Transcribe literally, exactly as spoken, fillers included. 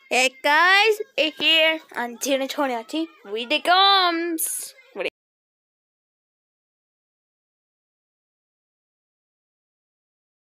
Hey guys, it's here and Tina Tony with the gums.